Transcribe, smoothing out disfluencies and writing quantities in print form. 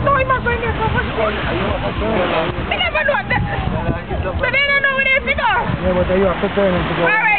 Ito ay magpahingin sa pasko. Tingnan mo, Lord. Sabihin na nung inisip ko. Yeah, what are you after turning to go?